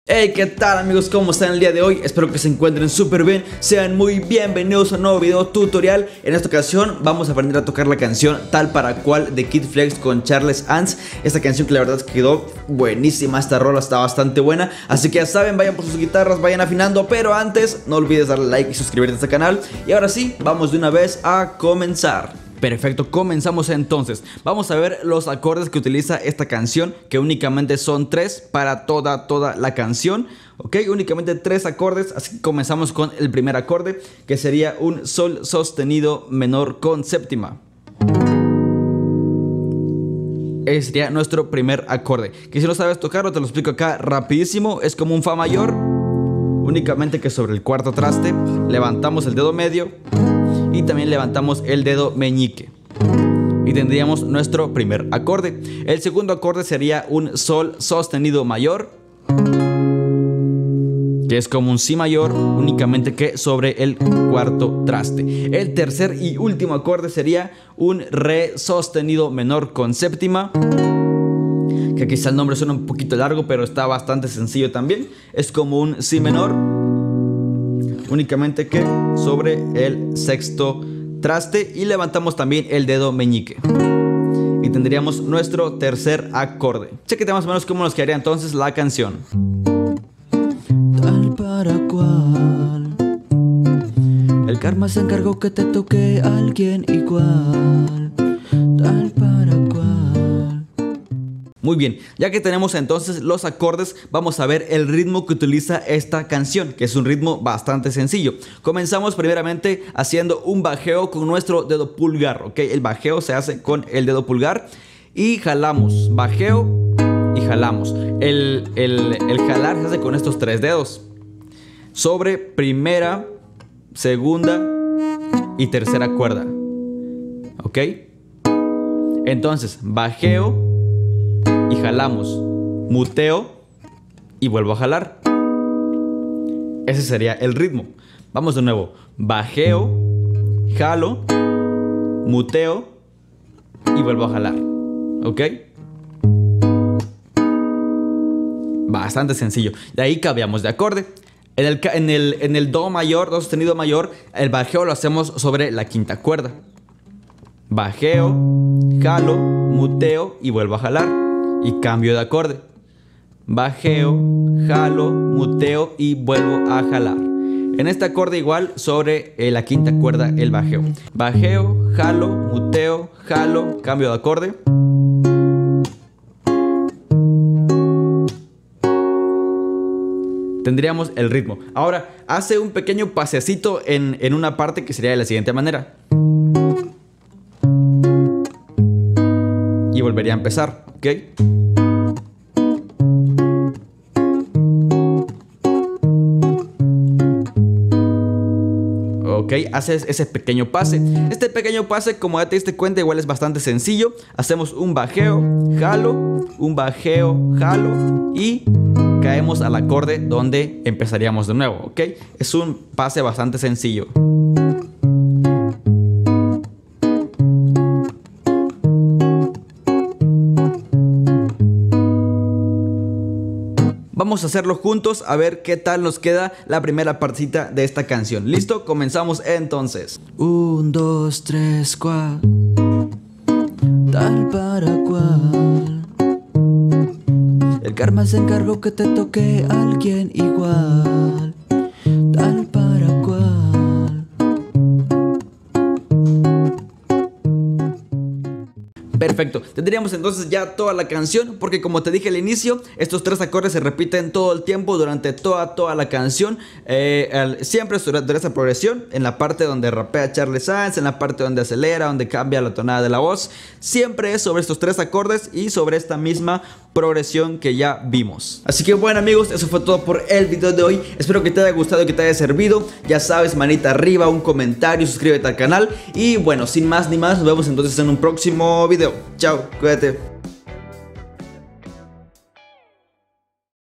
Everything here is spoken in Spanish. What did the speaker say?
Hey, ¿qué tal amigos? ¿Cómo están el día de hoy? Espero que se encuentren súper bien. Sean muy bienvenidos a un nuevo video tutorial. En esta ocasión vamos a aprender a tocar la canción Tal para Cual de Kid Flex con Charles Ants. Esta canción que la verdad es que quedó buenísima. Esta rola está bastante buena. Así que ya saben, vayan por sus guitarras, vayan afinando. Pero antes, no olvides darle like y suscribirte a este canal. Y ahora sí, vamos de una vez a comenzar. Perfecto, comenzamos entonces. Vamos a ver los acordes que utiliza esta canción, que únicamente son 3 para toda la canción. Ok, únicamente 3 acordes, así que comenzamos con el primer acorde, que sería un sol sostenido menor con séptima. Ese sería nuestro primer acorde, que si no sabes tocarlo te lo explico acá rapidísimo. Es como un fa mayor, únicamente que sobre el cuarto traste levantamos el dedo medio y también levantamos el dedo meñique y tendríamos nuestro primer acorde. El segundo acorde sería un sol sostenido mayor, que es como un si mayor, únicamente que sobre el cuarto traste. El tercer y último acorde sería un re sostenido menor con séptima, que quizá el nombre suena un poquito largo, pero está bastante sencillo también. Es como un si menor, únicamente que sobre el sexto traste y levantamos también el dedo meñique y tendríamos nuestro tercer acorde. Chequete más o menos cómo nos quedaría entonces la canción. Tal para cual, el karma se encargó que te toque a alguien igual. Tal para cual. Muy bien, ya que tenemos entonces los acordes, vamos a ver el ritmo que utiliza esta canción, que es un ritmo bastante sencillo. Comenzamos primeramente haciendo un bajeo con nuestro dedo pulgar, ¿ok? El bajeo se hace con el dedo pulgar y jalamos, bajeo y jalamos. El jalar se hace con estos 3 dedos sobre primera, segunda y tercera cuerda, ¿ok? Entonces, bajeo y jalamos, muteo y vuelvo a jalar. Ese sería el ritmo. Vamos de nuevo. Bajeo, jalo, muteo y vuelvo a jalar. ¿Ok? Bastante sencillo. De ahí cambiamos de acorde. En el do mayor, do sostenido mayor, el bajeo lo hacemos sobre la quinta cuerda. Bajeo, jalo, muteo y vuelvo a jalar. Y cambio de acorde. Bajeo, jalo, muteo y vuelvo a jalar. En este acorde igual sobre la quinta cuerda el bajeo. Bajeo, jalo, muteo, jalo, cambio de acorde. Tendríamos el ritmo. Ahora hace un pequeño pasecito en una parte que sería de la siguiente manera. Y volvería a empezar, ¿ok? Ok, haces ese pequeño pase. Este pequeño pase, como ya te diste cuenta, igual es bastante sencillo. Hacemos un bajeo, jalo, un bajeo, jalo y caemos al acorde donde empezaríamos de nuevo, ¿ok? Es un pase bastante sencillo. Vamos a hacerlo juntos a ver qué tal nos queda la primera partecita de esta canción. ¿Listo? Comenzamos entonces. 1, 2, 3, 4. Tal para cual, el karma se encargó que te toque a alguien igual. Tal para cual. Perfecto, tendríamos entonces ya toda la canción, porque como te dije al inicio, estos 3 acordes se repiten todo el tiempo durante toda la canción. Siempre durante esa progresión, en la parte donde rapea Charles Ants, en la parte donde acelera, donde cambia la tonada de la voz, siempre es sobre estos 3 acordes y sobre esta misma progresión que ya vimos. Así que bueno amigos, eso fue todo por el video de hoy. Espero que te haya gustado y que te haya servido. Ya sabes, manita arriba, un comentario, suscríbete al canal. Y bueno, sin más ni más, nos vemos entonces en un próximo video. Chao, cuídate.